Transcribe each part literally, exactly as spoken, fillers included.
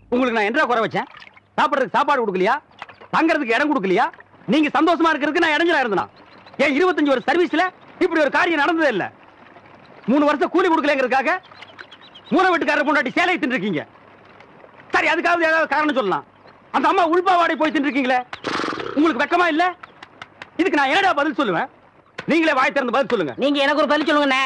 உங்களுக்கு நான் என்ன குறை வச்சேன்? சாப்பிடுறதுக்கு சாப்பாடு கொடுக்கலையா? தங்கறதுக்கு இடம் கொடுக்கலையா? நீங்க சந்தோஷமா இருக்கிறதுக்கு நான் இடைஞ்சலா இருந்தனா? ஏன் இருபத்தஞ்சு ஒரு சர்வீஸ்ல இப்படி ஒரு காரியம் நடந்ததே இல்ல. மூணு வருஷம் கூலி கொடுக்கலங்கிறதுக்காக மூணு வீட்டுக்காரர் பொண்டாட்டி சேலை தின்னுருக்கீங்க. சரி, அதுக்காவது ஏதாவது காரணம் சொல்லலாம். அந்த அம்மா உள்பாவாடை போய் தின்னுருக்கீங்களே, உங்களுக்கு வெக்கமா இல்ல? இதுக்கு நான் என்னடா பதில் சொல்லுவேன்? நீங்களே வாய் திறந்து பதில் சொல்லுங்க. நீங்க எனக்கு ஒரு பதில் சொல்லுங்கண்ணே.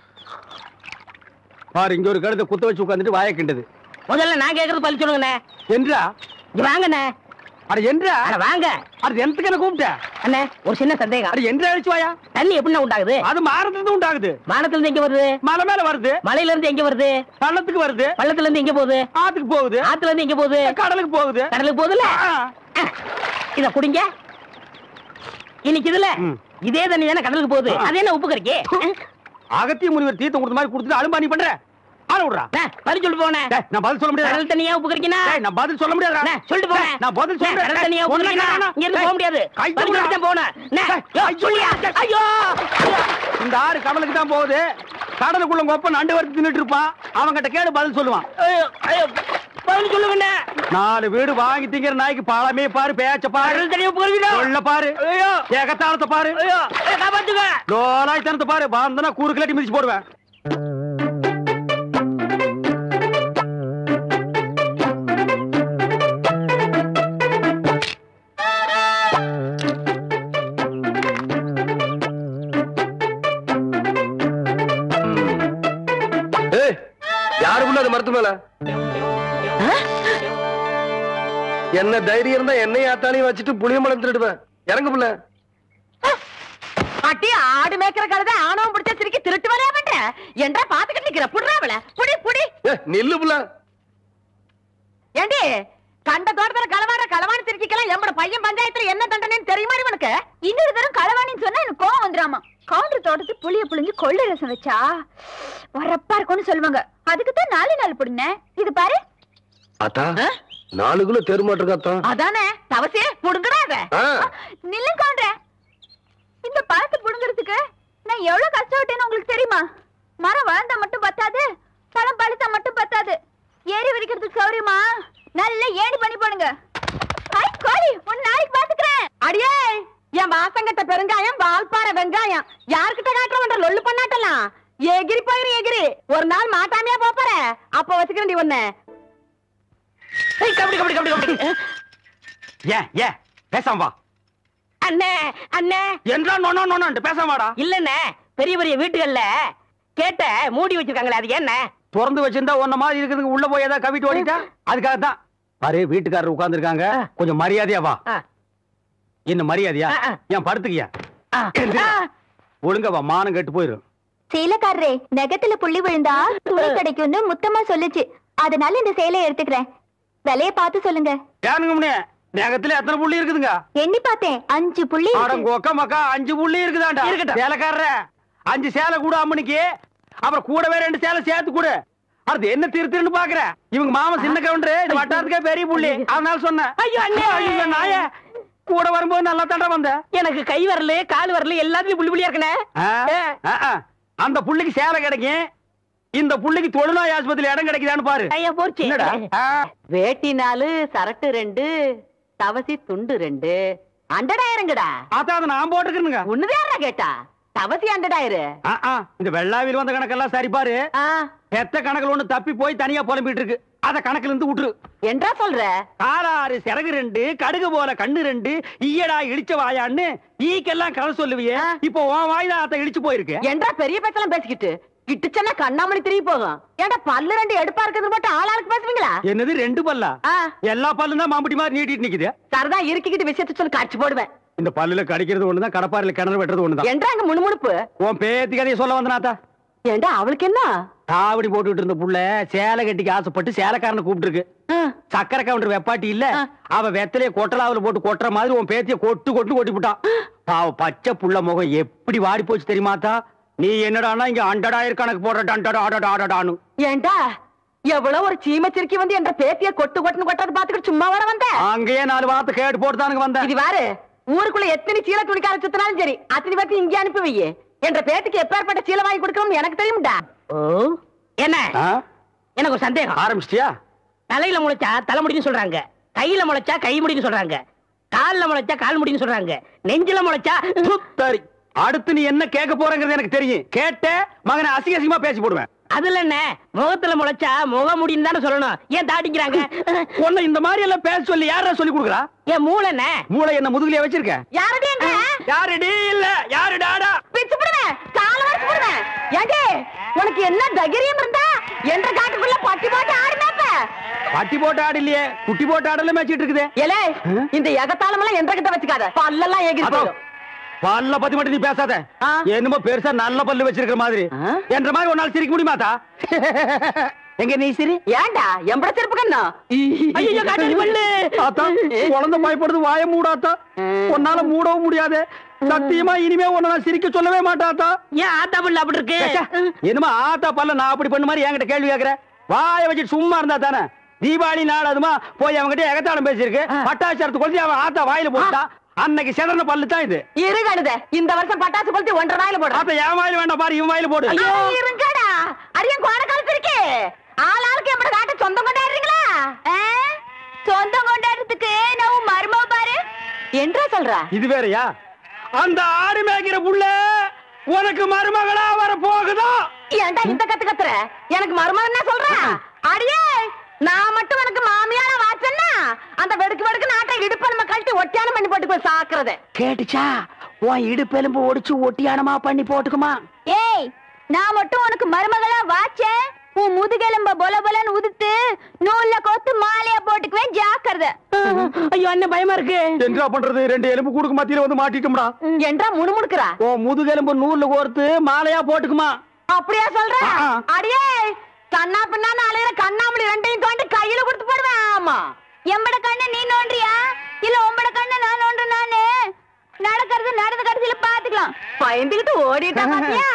பாரு, இங்க ஒரு கழுத்தை குத்த வச்சு உட்காந்துட்டு வாயை கிண்டது. முதல்ல நான் கேட்கறது பதில் சொல்லுங்கண்ணே. என்றா? வாங்கண்ணே. அட என்றா? வாங்க. அது எந்தக்கு என்ன கூப்பிட்ட? அண்ணே, ஒரு சின்ன சந்தேகம். அட என்றா அழிச்சு வாயா. தண்ணி எப்படி உண்டாகுது? அது மானத்துல இருந்து உண்டாகுது. மானத்துல இருந்து எங்க வருது? மலை மேல வருது. மலையில இருந்து எங்க வருது? பள்ளத்துக்கு வருது. பள்ளத்துல இருந்து எங்க போகுது? ஆத்துக்கு போகுது. ஆத்துல இருந்து எங்க போகுது? கடலுக்கு போகுது. கடலுக்கு போகுதுல. இத குடிங்க. இன்னைக்கு இதுல இதே தண்ணி தானே கடலுக்கு போகுது. அது என்ன உப்பு கறிக்கு? அகத்திய முனிவர் தீர்த்தம் கொடுத்த மாதிரி கொடுத்துட்டு அலும்பானி பண்ற. ஆள விடுறா. பதில் சொல்லிட்டு போனே. நான் பதில் சொல்ல முடியாது. கடல் தண்ணியா உப்பு கறிக்கினா? நான் பதில் சொல்ல முடியாது. சொல்லிட்டு போனே. நான் பதில் சொல்றேன். கடல் தண்ணியா உப்பு கறிக்கினா? இங்க இருந்து போக முடியாது. பதில் சொல்லிட்டு போனே. சொல்லியா? ஐயோ, இந்த ஆறு கடலுக்கு தான் போகுது. கடலுக்குள்ள கொப்ப நண்டு வறுத்து தின்னுட்டு இருப்பான். அவங்கிட்ட கேடு பதில் சொல்லுவான். பதில் சொல்லுங்க. நாலு வீடு வாங்கி திங்கிற நாய்க்கு பாலமே பாரு, பேச்ச பாரு, சொல்ல பாரு, ஏகத்தாளத்தை பாரு, லோலாய்த்தனத்தை பாரு. பாந்தனா கூறு கிளாட்டி மிதிச்சு போடுவேன். யாருக்குள்ள அது மரத்து மேல என்ன தைரியம் இருந்தா என்னையும் ஆத்தாலையும் வச்சுட்டு புளியம்பழம் திருடுவேன். இறங்க புள்ள. அட்டி ஆடு மேய்க்கிற கழுதை ஆணவம் பிடிச்ச சிரிக்கி திருட்டு வரையா பண்ற என்றா பாத்துக்கிட்டு நிக்கிற. புடுறாவல புடி புடி. நில்லு புள்ள. ஏண்டி கண்ட தோட்டத்துல களவாட களவாணி சிரிக்கலாம். எம்மட பையன் பஞ்சாயத்துல என்ன தண்டனைன்னு தெரியுமா இவனுக்கு? இன்னொரு தரம் களவாணின்னு சொன்னா எனக்கு கோவம் வந்துடாமா. கவுண்டர் தோட்டத்து புளிய புளிஞ்சு கொள்ளை ரசம் வச்சா வரப்பா இருக்கும்னு சொல்லுவாங்க. அதுக்குதான் நாலு நாள் புடுங்க. இது பாரு. அத்தா நாலு கிலோ தெருமாட்டிருக்காத்தா. அதானே தவசே புடுங்கடாத. நில்லு கவுண்டர். இந்த பழத்தை புடுங்கிறதுக்கு நான் எவ்வளவு கஷ்டப்பட்டேன்னு உங்களுக்கு தெரியுமா? மரம் வளர்ந்தா மட்டும் பத்தாது, பழம் பழுத்தா மட்டும் பத்தாது. ஏறி விரிக்கிறதுக்கு சௌரியமா நல்ல ஏணி பண்ணி போடுங்க. ஐ கோழி, உன் நாளைக்கு பாத்துக்கிறேன். அடியே, என் மாசங்கட்ட பெருங்காயம் வால்பாறை வெங்காயம் யாருக்கிட்ட காட்டுறவன்ற லொல்லு பண்ணாட்டலாம். எகிரி போயிரு எகிரி. ஒரு நாள் மாட்டாமையா போற அப்ப வச்சுக்கிறேன் ஒண்ணு. கபடி கபடி கபடி கபடி. ஏன் ஏன் பேசாம வா. அண்ணே அண்ணே என்றா நோனோ நோனோன்ட்டு பேசாம வாடா. இல்லண்ணே, பெரிய பெரிய வீட்டுகள்ல கேட்ட மூடி வச்சிருக்காங்களே, அது என்ன? திறந்து வச்சிருந்தா ஒன்ன மாதிரி இருக்குதுங்க. உள்ள போய் ஏதாவது கவிட்டு ஓடிட்டா அதுக்காக தான். பாரு, வீட்டுக்காரர் உட்கார்ந்து இருக்காங்க. கொஞ்சம் மரியாதையா வா. என்ன மரியாதையா? ஏன் படுத்துக்கியா? ஒழுங்க வா, மானம் கெட்டு போயிரும். சேலைக்காரரே, நெகத்துல புள்ளி விழுந்தா துணி கிடைக்கும்னு முத்தமா சொல்லுச்சு. அதனால இந்த சேலையை எடுத்துக்கிறேன். விலைய பார்த்து சொல்லுங்க. ஏனுங்க நகத்துல எத்தனை புள்ளி இருக்குதுங்க? எண்ணி பார்த்தேன், அஞ்சு புள்ளி. கொக்க மக்கா அஞ்சு புள்ளி இருக்குதாண்டா. இருக்கட்டும் சேலைக்காரர, அஞ்சு சேலை கூட அம்மனுக்கு, அப்புறம் கூடவே ரெண்டு சேலை சேர்த்து கூட. அது என்ன திருத்திருன்னு பாக்குற? இவங்க மாமா சின்ன கவுண்டரு, இது வட்டாரத்துக்கே பெரிய புள்ளி. அதனால சொன்னேன். ஐயோ அண்ணே, ஐயோ நாயே, கூட வரும்போது நல்லா தண்டை வந்த. எனக்கு கை வரல கால் வரல எல்லாத்துலயும் புள்ளி புள்ளியா இருக்கனே. அந்த புள்ளிக்கு சேலை கிடைக்கும், இந்த புள்ளிக்கு தொழுநோய் ஆஸ்பத்திரியில இடம் கிடைக்குதான்னு பாரு. ஐயா போச்சு. வேட்டி நாலு, சரட்டு ரெண்டு, தவசி துண்டு ரெண்டு, அண்டடாயிரங்கடா. அதான் நான் போட்டுக்கிறேங்க. ஒண்ணுதான் கேட்டா தவசி அண்டடாயிரம். இந்த வெள்ளாவில் வந்த கணக்கெல்லாம் சரி பாரு. பெத்த கணக்குல ஒண்ணு தப்பி போய் தனியா புலம்பிட்டு இருக்கு. அத கணக்குல இருந்து விட்டுரு. என்றா சொல்ற? காராறு சிறகு ரெண்டு, கடுகு போல கண்ணு ரெண்டு, ஈயடா இடிச்ச வாயான்னு ஈக்கெல்லாம் கதை சொல்லுவியே. இப்போ உன் வாய்தான் அத இடிச்சு போயிருக்கு. என்றா பெரிய பேச்செல்லாம் பேசிக்கிட்டு கிட்டுச்சன்னா கண்ணாமணி திரும்பி போகும். ஏண்டா பல்லு ரெண்டு எடுப்பா இருக்கிறது மட்டும் ஆளாளுக்கு பேசுவீங்களா? என்னது ரெண்டு பல்லா? எல்லா பல்லும் தான் மாம்பட்டி மாதிரி நீட்டிட்டு நிக்குது. சரதான் இருக்கிட்டு விஷயத்த சொல்லி காட்சி போடுவேன். இந்த பல்லுல கடிக்கிறது ஒண்ணுதான், கடப்பாறையில கிணறு வெட்டுறது ஒண்ணுதான். என்றாங்க முணுமுணுப்பு. உன் பேத்தி கதையை சொல்ல வந்தனாத்தா. ஏண்டா அவளுக்கு என்ன? காவடி போட்டுட்டு இருந்த புள்ள சேலை கட்டிக்கு ஆசைப்பட்டு சேலைக்காரனை கூப்பிட்டு இருக்கு. சக்கரை கவுண்டர் வெப்பாட்டி இல்ல, அவ வெத்தலைய கொட்டலாவில போட்டு கொட்டுற மாதிரி உன் பேத்திய கொட்டு கொட்டு கொட்டி விட்டான். அவ பச்சை புள்ள முகம் எப்படி வாடி போச்சு தெரியுமாத்தா? நீ என்னடானா இங்க அண்டடாயிரம் கணக்கு போடுற. ஏண்டா எவ்வளவு ஒரு சீமச்சிருக்கி வந்து என்ற பேத்திய கொட்டு கொட்டுன்னு கொட்டது பாத்துக்கிட்டு சும்மா வர வந்த? அங்கேயே நாலு வார்த்தை கேட்டு போட்டுதானுங்க வந்தேன். இது வாரு, ஊருக்குள்ள எத்தனை சீல துணிக்கார சுத்தினாலும் சரி அத்தனை பேருக்கு இங்கே அனுப்பி வையே. என்ற பேத்துக்கு எப்பேற்பட்ட சீலை வாங்கி கொடுக்கணும் எனக்கு தெரியும்டா. ஓ என்ன? எனக்கு ஒரு சந்தேகம். ஆரம்பிச்சிட்டியா? தலையில முளைச்சா தலைமுடின்னு சொல்றாங்க, கையில முளைச்சா கை முடின்னு சொல்றாங்க, கால்ல முளைச்சா கால் முடின்னு சொல்றாங்க, நெஞ்சில முளைச்சா சரி. அடுத்து நீ என்ன கேட்க போறங்கிறது எனக்கு தெரியும். கேட்ட மகனை அசிங்க அசிங்கமா பேசி போடுவேன். அதுல என்ன முகத்துல முளைச்சா முக முடின்னு தானே சொல்லணும். ஏன் தாட்டிக்கிறாங்க? உன்னை இந்த மாதிரி எல்லாம் பேச சொல்லி யாரா சொல்லி கொடுக்குறா? ஏன் மூளை என்ன? மூளை என்ன முதுகுலயே வச்சிருக்க? யாரடி எங்க யாருடி இல்ல யாரு டாடா பிச்சு போடுவேன், கால வரைச்சு போடுவேன். ஏண்டி உனக்கு என்ன தைரியம் இருந்தா என்ற காட்டுக்குள்ள பட்டி போட்டு ஆடு மேப்ப? பட்டி போட்டு ஆடு இல்லையே, குட்டி போட்டு ஆடல மேய்ச்சிட்டு இருக்குது. ஏலே இந்த எகத்தாளம் எல்லாம் என்ற கிட்ட வச்சுக்காத, பல்லெல்லாம் எகிரி போயிடும். பல்ல பத்தி மட்டும் நீ பேசாத. ஆ. என்னமோ பெருசா நல்ல பல்லு வச்சிருக்கிற மாதிரி. ஆ? என்ற மாதிரி ஒரு நாள் சிரிக்க முடியுமாத்தா? எங்க நீ சிரி. ஏண்டா எம்பட செருப்பு கண்ணா? ஐயோ காட்டு பல்லு. ஆத்தா குழந்தை பயப்படுது, வாய மூடாத்தா. உன்னால மூடவும் முடியாது. சத்தியமா இனிமே உன்னை நான் சிரிக்க சொல்லவே மாட்டாத்தா. ஏன் ஆத்தா பல்லு அப்படி இருக்கு? என்னமா ஆத்தா பல்ல நான் அப்படி பண்ண மாதிரி என்கிட்ட கேள்வி கேக்குற? வாய வச்சுட்டு சும்மா இருந்தா தானே. தீபாவளி நாள் அதுமா போய் அவங்ககிட்ட எகத்தாளம் பேசியிருக்கு. பட்டாசரத்து கொளுத்தி அவன் ஆத்தா வாயில போட்டா. அன்னைக்கு செதறன பல்லு தான் இது. இருங்கடுத இந்த வருஷம் பட்டாசு கொளுத்தி ஒன்றரை வாயில போடு. ஆத்தா என் வாயில வேண்டாம் பாரு, இவன் வாயில போடு. ஐயோ இருங்கடா, அரியன் கோண காலத்து இருக்கு. ஆள் ஆளுக்கு எம்பட காட்ட சொந்தம் கொண்டாடுறீங்களா? சொந்தம் கொண்டாடுறதுக்கு நான் மருமக பாரு. என்றா சொல்ற? இது வேறயா? அந்த ஆடு மேய்க்கிற புள்ள உனக்கு மருமகளா வர போகுதா? ஏன்டா இந்த கத்து கத்துற? எனக்கு மருமகன் என்ன சொல்ற? அடியே நான் மட்டும் எனக்கு மாமியாரா வாச்சன்னா அந்த வெடுக்கு வெடுக்கு நாட்டை இடுப்பெலும்பு கழட்டி ஒட்டியானம் பண்ணி போட்டு போய் சாக்குறது கேட்டுச்சா? உன் இடுப்பெலும்பு ஒடிச்சு ஒட்டியானமா பண்ணி போட்டுக்குமா? ஏய், நான் மட்டும் உனக்கு மருமகளா வாச்சேன், உன் முதுகெலும்ப பொல பொலன்னு உதுத்து நூல்ல கோத்து மாலையா போட்டுக்குவேன், ஜாக்கிரதை. ஐயோ என்ன பயமா இருக்கு. என்ன பண்றது? ரெண்டு எலும்பு கூடுக்கு மத்தியில வந்து மாட்டிட்டோம்டா. என்றா முணுமுணுக்குறா? ஓ முதுகெலும்பு நூல்ல கோர்த்து மாலையா போட்டுக்குமா? அப்படியா சொல்ற? ஆ. அடியே கண்ணா பின்னான்னு அலையிற கண்ணாமணி ரெண்டையும் தோண்டி கையில கொடுத்து போடுவேன். ஆமா எம்பட கண்ண நீ நோண்டியா இல்ல உம்பட கண்ண நான் நோண்டு? நானு நடக்கிறது நடந்த கடைசியில பாத்துக்கலாம். பயந்துகிட்டு ஓடிட்டா பாத்தியா?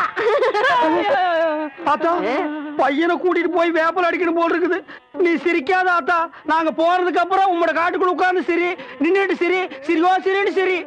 ஆத்தா பையனை கூட்டிட்டு போய் வேப்பல் அடிக்கணும் போல் இருக்குது. நீ சிரிக்காத ஆத்தா. நாங்க போறதுக்கு அப்புறம் உங்களோட காட்டுக்குள்ள உட்கார்ந்து சிரி, நின்னுட்டு சிரி, சிரிவா சிரின்னு சிரி.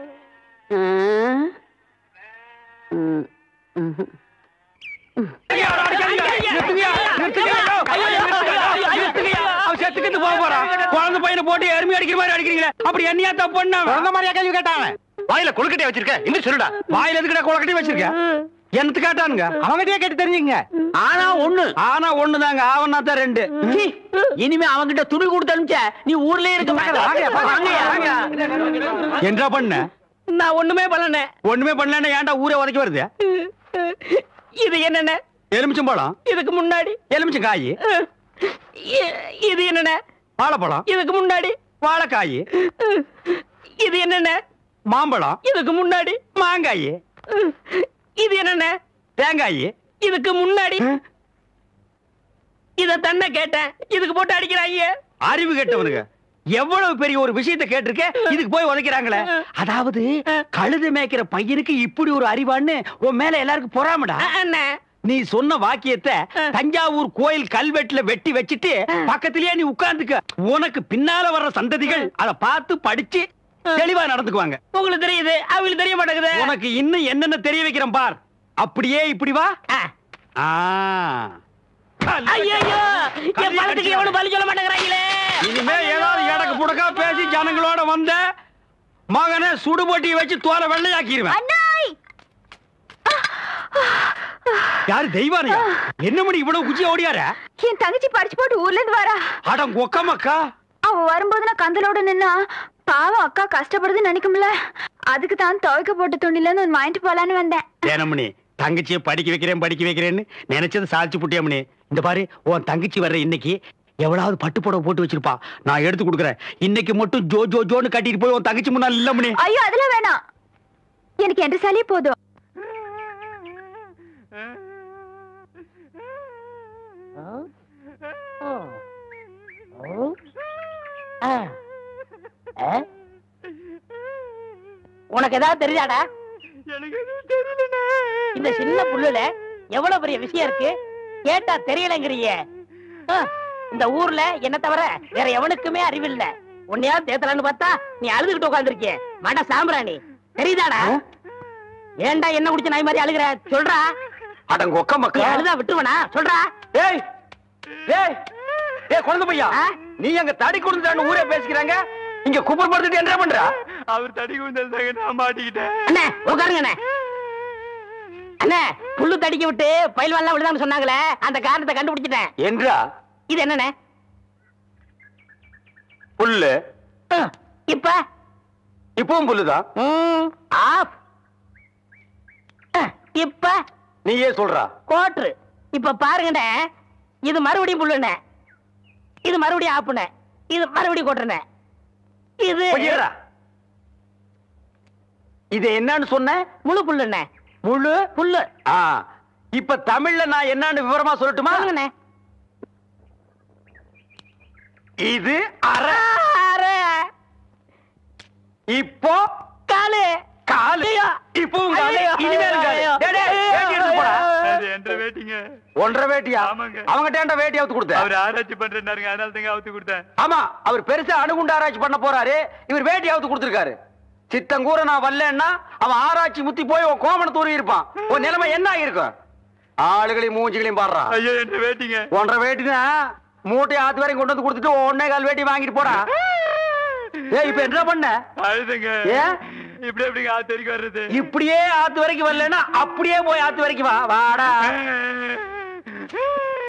குழந்தை பையனை போட்டு எருமை அடிக்கிற மாதிரி அடிக்கிறீங்களே, அப்படி என்னையா தப்பு பண்ண? குழந்தை மாதிரியா கேள்வி கேட்டாங்க? வாயில கொழுக்கட்டையை வச்சிருக்க இன்னும் சொல்லுடா. வாயில எதுக்குடா கொழுக்கட்டையை வச்சிருக்க? என்னத்து கேட்டானுங்க? அவங்கிட்டயே கேட்டு தெரிஞ்சுங்க. ஆனா ஒண்ணு ஆனா ஒண்ணுதாங்க, ஆவனா தான் ரெண்டு. இனிமே அவங்கிட்ட துணி கொடுத்து அனுப்பிச்ச நீ ஊர்லயே இருக்க மாட்டே. என்ன பண்ண? நான் ஒண்ணுமே பண்ணல. ஒண்ணுமே பண்ணல. ஏன்டா ஊரே உதைக்க வருது? இது என்னென்ன? எலுமிச்சம்பழம். இதுக்கு முன்னாடி எலுமிச்சம் காய். இது என்னென்ன? வாழைப்பழம். இதுக்கு முன்னாடி வாழைக்காய். இது என்னென்ன? மாம்பழம். இதுக்கு முன்னாடி மாங்காய். இது என்னென்ன? தேங்காய். இதுக்கு முன்னாடி இத தன்ன கேட்டேன், இதுக்கு போட்டு அடிக்கிறாங்க. அறிவு கேட்டவனுங்க எவ்வளவு பெரிய ஒரு விஷயத்தை கேட்டிருக்க, இதுக்கு போய் உதைக்கிறாங்களே. அதாவது கழுது மேய்க்கிற பையனுக்கு இப்படி ஒரு அறிவான்னு உன் மேல எல்லாருக்கும் பொறாமடா. அண்ணே நீ சொன்ன வாக்கியத்தை தஞ்சாவூர் கோயில் கல்வெட்டுல வெட்டி வச்சிட்டு பக்கத்திலேயே நீ உட்கார்ந்துக்க. உனக்கு பின்னால வர்ற சந்ததிகள் அதை பார்த்து படிச்சு தெளிவா நடந்துக்குவாங்க. உங்களுக்கு தெரியுது, அவங்களுக்கு தெரிய மாட்டேங்குது. உனக்கு இன்னும் என்னென்ன தெரிய வைக்கிறேன் பார். அப்படியே இப்படி வா. ஆ. ஐயோ என் பணத்துக்கு எவனும் பலி சொல்ல மாட்டேங்கிறாங்களே. இனிமே ஏதாவது எடக்கு புடக்கா பேசி ஜனங்களோட வந்த மகனை சுடுபொட்டியை வச்சு தோலை வெள்ளையாக்கிடுவேன். யாரு தெய்வானையா? என்ன மணி இவ்வளவு குச்சி ஓடியார? என் தங்கச்சி படிச்சு போட்டு ஊர்ல இருந்து வரா. அடம் கொக்கமக்கா. அவ வரும்போது நான் கந்தலோட நின்னா பாவம் அக்கா கஷ்டப்படுதுன்னு நினைக்கும்ல, அதுக்கு தான் துவைக்க போட்ட துணில இருந்து ஒன்னு வாங்கிட்டு போலான்னு வந்தேன். ஏனமணி தங்கச்சியை படிக்க வைக்கிறேன் படிக்க வைக்கிறேன்னு நினைச்சது சாதிச்சு புட்டியாமணி. இந்த பாரு உன் தங்கச்சி வர்ற இன்னைக்கு எவ்வளவு பட்டு புடவை போட்டு வச்சிருப்பா, நான் எடுத்து கொடுக்குறேன். இன்னைக்கு மட்டும் ஜோ ஜோ ஜோன்னு கட்டிட்டு போய் உன் தங்கச்சி முன்னாள் இல்ல மணி. ஐயோ அதெல்லாம் வேணாம், எனக்கு என்று சாலியே போதும். உனக்கு ஏதாவது தெரியாடா? இந்த சின்ன புல்லுல எவ்வளவு பெரிய விஷயம் இருக்கு, கேட்டா தெரியலங்கிறிய. இந்த ஊர்ல என்ன தவிர வேற எவனுக்குமே அறிவில்ல. உன்னையாவது தேத்தலான்னு பார்த்தா நீ அழுதுகிட்டு உட்காந்துருக்கிய மாட்டா சாம்பிராணி. தெரியுதாடா? ஏன்டா என்ன குடிச்ச நாய் மாதிரி அழுகுற? சொல்றா. அடங்க ஒக்க மக்கா. அழுதா விட்டுருவனா? சொல்றா. ஏய் ஏய் ஏய் குழந்தை பையா, நீ அங்க தடி கொடுத்துட்டான்னு ஊரே பேசிக்கிறாங்க, இங்க குப்பர் படுத்துட்டு என்ன பண்றா? அவர் தடி கொடுத்தாங்க, நான் மாட்டிக்கிட்டேன். அண்ணே உட்காருங்க அண்ணே. அண்ணே புல்லு தடிக்க விட்டு பயில்வான்லாம் விழுதான்னு சொன்னாங்களே, அந்த காரணத்தை கண்டுபிடிச்சிட்டேன். என்றா? இது என்னண்ணே? புல்லு. இப்ப இப்பவும் புல்லுதான். ம், ஆஃப். இப்ப நீயே சொல்றா. கோட்ரு. இப்ப பாருங்கண்ணே, இது மறுபடியும் புல்லுண்ணே, இது மறுபடியும் ஆப்புண்ணே, இது மறுபடியும் கோட்டுண்ணே. இது பொய்யடா. இது என்னன்னு சொன்ன? முழு புல்லுண்ணே. முழு புல்லு. ஆ, இப்ப தமிழ்ல நான் என்னன்னு விவரமா சொல்லட்டுமா? சொல்லுங்கண்ணே. இது அரை. அரை. இப்போ காலு. காலு. ஐயோ. இப்பவும் காலு. ஐயோ. இனிமேலும் காலு. ஐயோ. டேய், டேய், வேட்டி எடுத்து போடா. அது என்ற வேட்டிங்க. ஒன்றரை வேட்டியா? ஆமாங்க. அவங்கிட்ட ஏன்டா வேட்டி அவுத்து கொடுத்த? அவர் ஆராய்ச்சி பண்றாருங்க, அதனால தாங்க அவுத்து கொடுத்தேன். ஆமா, அவர் பெருசா அணுகுண்டு ஆராய்ச்சி பண்ண போறாரு, இவர் வேட்டி அவுத்து கொடுத்திருக்காரு. சித்தங்கூர நான் வரலன்னா அவன் ஆராய்ச்சி முத்தி போய் உன் கோமண தூரி இருப்பான். உன் நிலைமை என்ன ஆகிருக்கும்? ஆளுகளையும் மூஞ்சிகளையும் பாடுறான். ஐயோ என்ற வேட்டிங்க. ஒன்றரை வேட்டினா மூட்டை ஆத்து வரைக்கும் கொண்டு வந்து கொடுத்துட்டு ஒன்னே கால் வேட்டி வாங்கிட்டு போடா. ஏய், இப்ப என்ன பண்ண? அழுதுங்க. ஏன் இப்படி எப்படிங்க ஆத்து வரைக்கும் வர்றது? இப்படியே ஆத்து வரைக்கும் வரலன்னா அப்படியே போய் ஆத்து வரைக்கும் வா வாடா.